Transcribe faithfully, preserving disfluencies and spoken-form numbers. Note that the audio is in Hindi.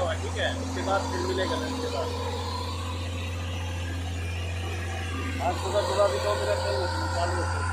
हुआ, ठीक है, उसके बाद फिर मिलेगा लंच के बाद। आज सुबह सुबह भी दो मिनट नहीं चालू होती।